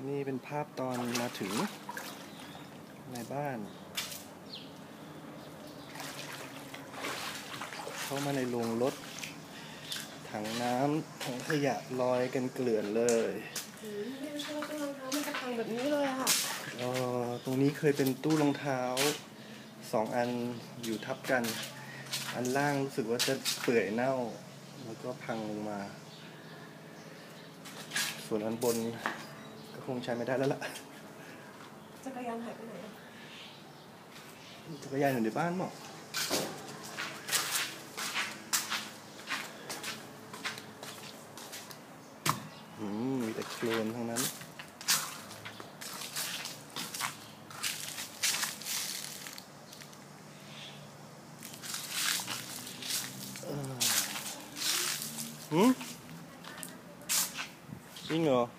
นี่เป็นภาพตอนมาถึงในบ้านเข้ามาในโรงรถถังน้ำถังขยะลอยกันเกลื่อนเลยไม่ใช่ว่าตู้รองเท้ามันจะพังแบบนี้เลยค่ะตรงนี้เคยเป็นตู้รองเท้า2 อันอยู่ทับกันอันล่างรู้สึกว่าจะเปื่อยเน่าแล้วก็พังลงมาส่วนอันบนก็คงใช้ไม่ได้แล้วล่ะจักรยานหายไปไหนจักรยานอยู่ในบ้านมั้งมีแต่โคลนทั้งนั้นจริงเหรอ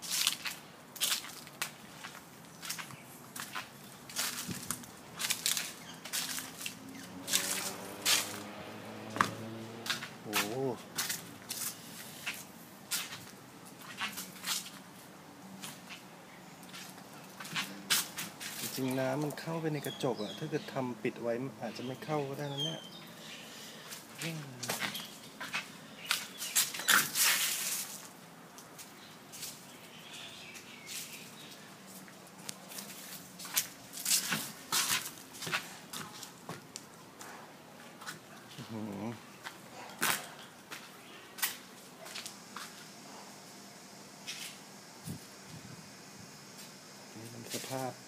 โอ้จริงๆน้ำมันเข้าไปในกระจกอะถ้าเกิดทำปิดไว้อาจจะไม่เข้าก็ได้นะเนี่ยนี่เป็นสภาพ